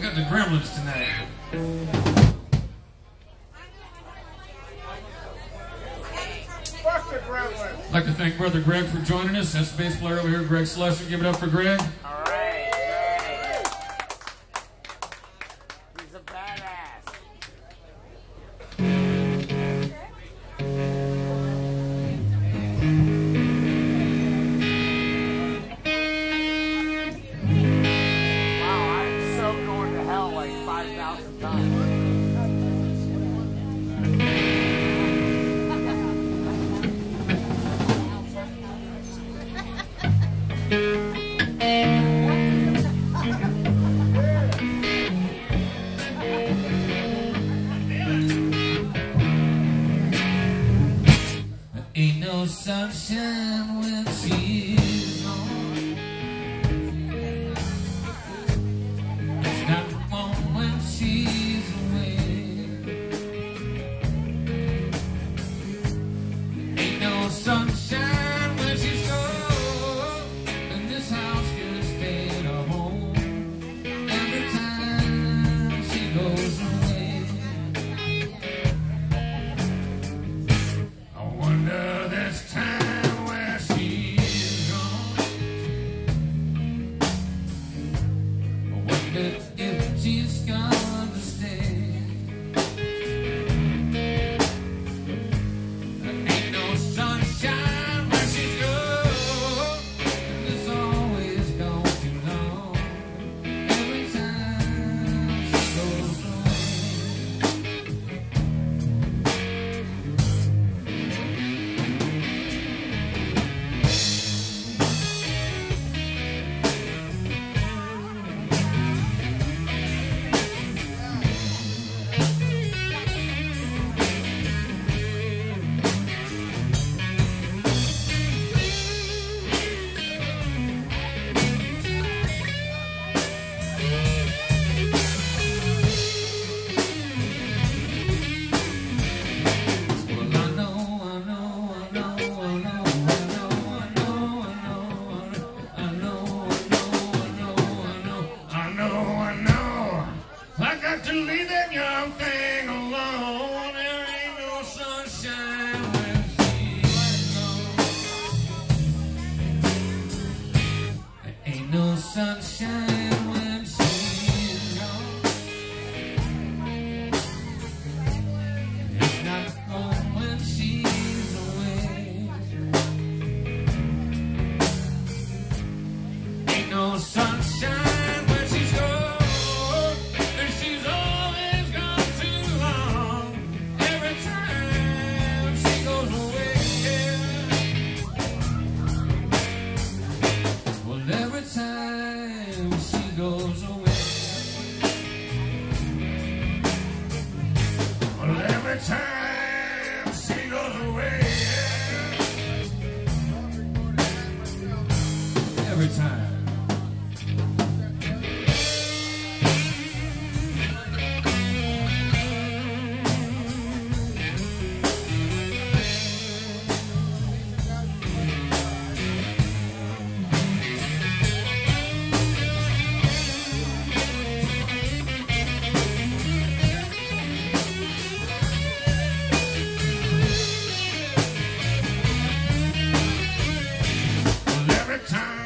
got the Gremlins tonight. Fuck the Gremlins. I'd like to thank Brother Greg for joining us. That's the bass player over here, Greg Slusher. Give it up for Greg. All right, Greg. He's a badass. Wow, I'm so going to hell like 5,000 times. Ain't no sunshine when she's gone. It's not warm when she's away. Ain't no sunshine when she's gone. And this house could stay at home every time she goes away. I wonder this time where she's gone. I wonder if she's gonna stay. There ain't no sunshine when she's gone, and it's always gone too long. Every time she goes away. I got to leave that young thing alone. There ain't no sunshine when she's gone. There ain't no sunshine when she's gone. It's not home when she's away. Ain't no sunshine when she's gone. And she's always gone too long. Every time she goes away. Well, every time she goes away. Well, every time she goes away. Every time. Well, every time